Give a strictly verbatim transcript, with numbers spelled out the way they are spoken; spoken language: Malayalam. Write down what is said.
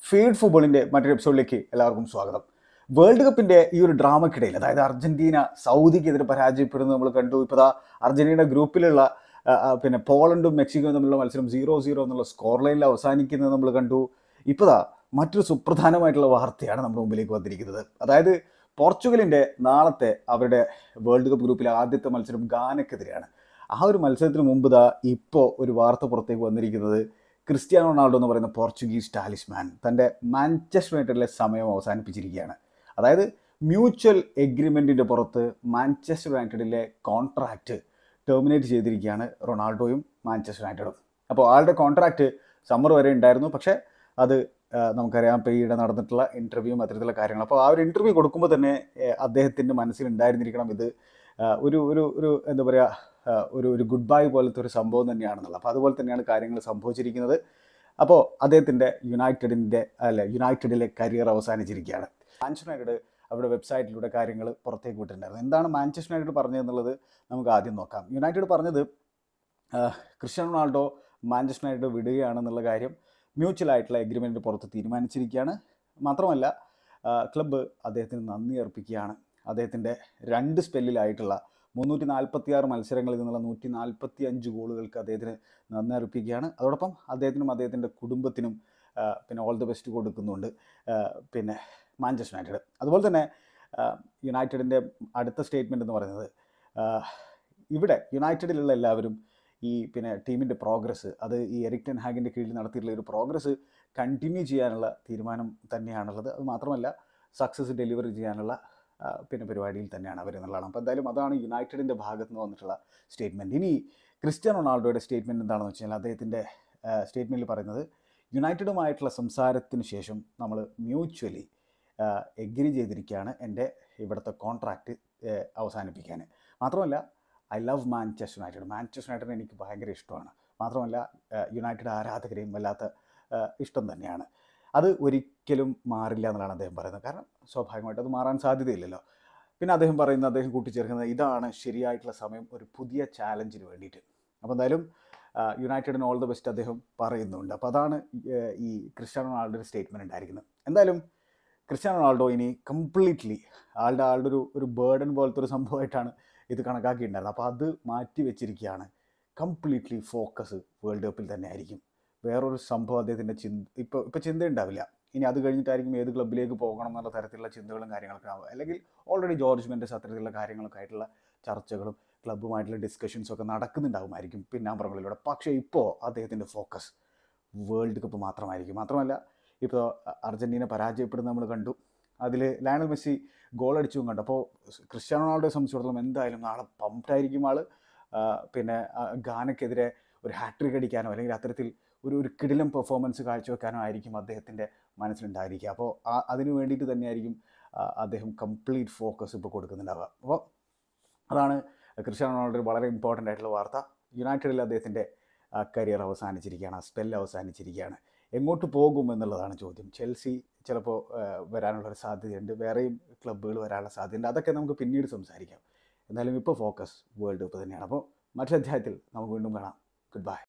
ഫീഡ് ഫുട്ബോളിൻ്റെ മറ്റൊരു എപ്പിസോഡിലേക്ക് എല്ലാവർക്കും സ്വാഗതം. വേൾഡ് കപ്പിൻ്റെ ഈ ഒരു ഡ്രാമക്കിടയിൽ, അതായത് അർജന്റീന സൗദിക്കെതിരെ പരാജയപ്പെടുന്നത് നമ്മൾ കണ്ടു. ഇപ്പോൾ ദാ അർജന്റീന ഗ്രൂപ്പിലുള്ള ആ, ആ, പിന്നെ പോളണ്ടും മെക്സിക്കോയും തമ്മിലുള്ള മത്സരം സീറോ സീറോ എന്നുള്ള സ്കോർ ലൈനിൽ അവസാനിക്കുന്നത് നമ്മൾ കണ്ടു. ഇപ്പോൾ ദാ മറ്റൊരു സുപ്രധാനമായിട്ടുള്ള വാർത്തയാണ് നമ്മുടെ മുമ്പിലേക്ക് വന്നിരിക്കുന്നത്. അതായത് പോർച്ചുഗലിൻ്റെ നാളത്തെ അവരുടെ വേൾഡ് കപ്പ് ഗ്രൂപ്പിലെ ആദ്യത്തെ മത്സരം ഗാനക്കെതിരെയാണ്. ആ ഒരു മത്സരത്തിന് മുമ്പ് ദാ ഇപ്പോൾ ഒരു വാർത്ത പുറത്തേക്ക് വന്നിരിക്കുന്നത് ക്രിസ്ത്യാനോ റൊണാൾഡോ എന്ന് പറയുന്ന പോർച്ചുഗീസ് ടാലിസ്മാൻ തൻ്റെ മാഞ്ചസ്റ്റർ യുണൈറ്റഡിലെ സമയം അവസാനിപ്പിച്ചിരിക്കുകയാണ്. അതായത് മ്യൂച്വൽ എഗ്രിമെൻറ്റിൻ്റെ പുറത്ത് മാഞ്ചസ്റ്റർ യുണൈറ്റഡിലെ കോൺട്രാക്റ്റ് ടെർമിനേറ്റ് ചെയ്തിരിക്കുകയാണ് റൊണാൾഡോയും മാഞ്ചസ്റ്റർ യുണൈറ്റഡും. അപ്പോൾ ആളുടെ കോൺട്രാക്റ്റ് സമ്മർ വരെ ഉണ്ടായിരുന്നു. പക്ഷേ അത് ആ, നമുക്കറിയാം, ഇപ്പോൾ ഈയിടെ നടന്നിട്ടുള്ള ഇൻ്റർവ്യൂവും അത്തരത്തിലുള്ള കാര്യങ്ങൾ. അപ്പോൾ ആ ഒരു ഇൻ്റർവ്യൂ കൊടുക്കുമ്പോൾ തന്നെ അദ്ദേഹത്തിൻ്റെ മനസ്സിലുണ്ടായിരുന്നിരിക്കണം ഇത് ആ, ഒരു ഒരു ഒരു എന്താ പറയുക, ഒരു ഒരു ഗുഡ് ബൈ പോലത്തെ ഒരു സംഭവം തന്നെയാണെന്നുള്ളത്. അപ്പോൾ അതുപോലെ തന്നെയാണ് കാര്യങ്ങൾ സംഭവിച്ചിരിക്കുന്നത്. അപ്പോൾ അദ്ദേഹത്തിൻ്റെ യുണൈറ്റഡിൻ്റെ അല്ല യുണൈറ്റഡിലെ കരിയർ അവസാനിച്ചിരിക്കുകയാണ്. മാഞ്ചസ്റ്റർ യുണൈറ്റഡ് അവരുടെ വെബ്സൈറ്റിലൂടെ കാര്യങ്ങൾ പുറത്തേക്ക് വിട്ടിട്ടുണ്ടായിരുന്നു. എന്താണ് മാഞ്ചസ്റ്റർ യുണൈറ്റഡ് പറഞ്ഞതെന്നുള്ളത് നമുക്ക് ആദ്യം നോക്കാം. യുണൈറ്റഡ് പറഞ്ഞത് ക്രിസ്ത്യാനോ റൊണാൾഡോ മാഞ്ചസ്റ്റർ യുണൈറ്റഡ് വിടുകയാണെന്നുള്ള കാര്യം മ്യൂച്വൽ ആയിട്ടുള്ള എഗ്രിമെൻറ്റിന് പുറത്ത് തീരുമാനിച്ചിരിക്കുകയാണ്. മാത്രമല്ല ക്ലബ്ബ് അദ്ദേഹത്തിന് നന്ദി അർപ്പിക്കുകയാണ്. അദ്ദേഹത്തിൻ്റെ രണ്ട് സ്പെല്ലിലായിട്ടുള്ള മുന്നൂറ്റി നാൽപ്പത്തി ആറ് മത്സരങ്ങളിൽ നിന്നുള്ള നൂറ്റി നാൽപ്പത്തി അഞ്ച് ഗോളുകൾക്ക് അദ്ദേഹത്തിന് നന്ദി അർപ്പിക്കുകയാണ്. അതോടൊപ്പം അദ്ദേഹത്തിനും അദ്ദേഹത്തിൻ്റെ കുടുംബത്തിനും പിന്നെ ഓൾ ദി ബെസ്റ്റ് കൊടുക്കുന്നുണ്ട് പിന്നെ മാഞ്ചസ്റ്റർ യുണൈറ്റഡ്. അതുപോലെ തന്നെ യുണൈറ്റഡിൻ്റെ അടുത്ത സ്റ്റേറ്റ്മെൻറ്റ് എന്ന് പറയുന്നത് ഇവിടെ യുണൈറ്റഡിലുള്ള എല്ലാവരും ഈ പിന്നെ ടീമിൻ്റെ പ്രോഗ്രസ്, അത് ഈ എറിക് ടെൻ ഹാഗിൻ്റെ കീഴിൽ നടത്തിയിട്ടുള്ള ഒരു പ്രോഗ്രസ് കണ്ടിന്യൂ ചെയ്യാനുള്ള തീരുമാനം തന്നെയാണുള്ളത്. അത് മാത്രമല്ല സക്സസ് ഡെലിവറി ചെയ്യാനുള്ള പിന്നെ പരിപാടിയിൽ തന്നെയാണ് അവർ എന്നുള്ളതാണ്. അപ്പോൾ എന്തായാലും അതാണ് യുണൈറ്റഡിൻ്റെ ഭാഗത്ത് നിന്ന് വന്നിട്ടുള്ള സ്റ്റേറ്റ്മെൻറ്റ്. ഇനി ക്രിസ്ത്യാനോ റൊണാൾഡോയുടെ സ്റ്റേറ്റ്മെൻറ്റ് എന്താണെന്ന് വെച്ച് കഴിഞ്ഞാൽ അദ്ദേഹത്തിൻ്റെ സ്റ്റേറ്റ്മെൻറ്റിൽ പറയുന്നത് യുണൈറ്റഡുമായിട്ടുള്ള സംസാരത്തിന് ശേഷം നമ്മൾ മ്യൂച്വലി എഗ്രി ചെയ്തിരിക്കുകയാണ് എൻ്റെ ഇവിടുത്തെ കോൺട്രാക്റ്റ് അവസാനിപ്പിക്കാൻ. മാത്രമല്ല I love Manchester United. Manchester United എനിക്ക് ഭയങ്കര ഇഷ്ടമാണ്. മാത്രമല്ല യുണൈറ്റഡ് ആരാധകരെയും വല്ലാത്ത ഇഷ്ടം തന്നെയാണ്. അത് ഒരിക്കലും മാറില്ല എന്നുള്ളതാണ് അദ്ദേഹം പറയുന്നത്. കാരണം സ്വാഭാവികമായിട്ട് അത് മാറാൻ സാധ്യതയില്ലല്ലോ. പിന്നെ അദ്ദേഹം പറയുന്നത്, അദ്ദേഹം കൂട്ടിച്ചേർക്കുന്നത്, ഇതാണ് ശരിയായിട്ടുള്ള സമയം ഒരു പുതിയ ചാലഞ്ചിന് വേണ്ടിയിട്ട്. അപ്പോൾ എന്തായാലും യുണൈറ്റഡിന് ഓൾ ദ ബെസ്റ്റ് അദ്ദേഹം പറയുന്നുണ്ട്. അപ്പോൾ അതാണ് ഈ ക്രിസ്ത്യാനോ റൊണാൾഡോയുടെ സ്റ്റേറ്റ്മെൻറ്റ് ഉണ്ടായിരിക്കുന്നത്. എന്തായാലും ക്രിസ്ത്യാനോ റൊണാൾഡോ ഇനി കംപ്ലീറ്റ്ലി ആളുടെ ആളുടെ ഒരു ഒരു ബേർഡൻ പോലത്തെ ഒരു സംഭവമായിട്ടാണ് ഇത് കണക്കാക്കിയിട്ടുണ്ടായിരുന്നത്. അപ്പോൾ അത് മാറ്റി വെച്ചിരിക്കുകയാണ്. കംപ്ലീറ്റ്ലി ഫോക്കസ് വേൾഡ് കപ്പിൽ തന്നെ ആയിരിക്കും. വേറൊരു സംഭവം അദ്ദേഹത്തിൻ്റെ ചിന്ത ഇപ്പോൾ ഇപ്പോൾ ചിന്ത ഉണ്ടാവില്ല. ഇനി അത് കഴിഞ്ഞിട്ടായിരിക്കും ഏത് ക്ലബ്ബിലേക്ക് പോകണം എന്നുള്ള തരത്തിലുള്ള ചിന്തകളും കാര്യങ്ങളൊക്കെ ആവുക. അല്ലെങ്കിൽ ഓൾറെഡി ജോർജ് മെൻഡസ് അത്തരത്തിലുള്ള കാര്യങ്ങളൊക്കെ ആയിട്ടുള്ള ചർച്ചകളും ക്ലബ്ബുമായിട്ടുള്ള ഡിസ്കഷൻസും ഒക്കെ നടക്കുന്നുണ്ടാകുമായിരിക്കും പിന്നാമ്പുറങ്ങളിലൂടെ. പക്ഷേ ഇപ്പോൾ അദ്ദേഹത്തിൻ്റെ ഫോക്കസ് വേൾഡ് കപ്പ് മാത്രമായിരിക്കും. മാത്രമല്ല ഇപ്പോൾ അർജന്റീന പരാജയപ്പെടുന്നത് നമ്മൾ കണ്ടു. അതിൽ ലയണൽ മെസ്സി ഗോൾ അടിച്ചും കണ്ടു. അപ്പോൾ ക്രിസ്ത്യാനോ റൊണാൾഡോയെ സംബന്ധിച്ചിടത്തോളം എന്തായാലും നാളെ പമ്പ്ഡായിരിക്കും ആൾ. പിന്നെ ഗാനക്കെതിരെ ഒരു ഹാട്രിക് അടിക്കാനോ അല്ലെങ്കിൽ അത്തരത്തിൽ ഒരു ഒരു കിടിലം പെർഫോമൻസ് കാഴ്ചവെക്കാനോ ആയിരിക്കും അദ്ദേഹത്തിൻ്റെ മനസ്സിലുണ്ടായിരിക്കുക. അപ്പോൾ ആ അതിന് വേണ്ടിയിട്ട് തന്നെയായിരിക്കും അദ്ദേഹം കംപ്ലീറ്റ് ഫോക്കസ് ഇപ്പോൾ കൊടുക്കുന്നുണ്ടാവുക. അപ്പോൾ അതാണ് ക്രിസ്ത്യാനോ റൊണാൾഡോ വളരെ ഇമ്പോർട്ടൻ്റ് ആയിട്ടുള്ള വാർത്ത. യുണൈറ്റഡിൽ അദ്ദേഹത്തിൻ്റെ കരിയർ അവസാനിച്ചിരിക്കുകയാണ്, ആ സ്പെൽ അവസാനിച്ചിരിക്കുകയാണ്. എങ്ങോട്ട് പോകും എന്നുള്ളതാണ് ചോദ്യം. ചെൽസി ചിലപ്പോൾ വരാനുള്ളൊരു സാധ്യതയുണ്ട്, വേറെയും ക്ലബ്ബുകൾ വരാനുള്ള സാധ്യതയുണ്ട്. അതൊക്കെ നമുക്ക് പിന്നീട് സംസാരിക്കാം. എന്തായാലും ഇപ്പോൾ ഫോക്കസ് വേൾഡ് കപ്പ് തന്നെയാണ്. അപ്പോൾ മറ്റൊരു അധ്യായത്തിൽ നമുക്ക് വീണ്ടും കാണാം. Good by.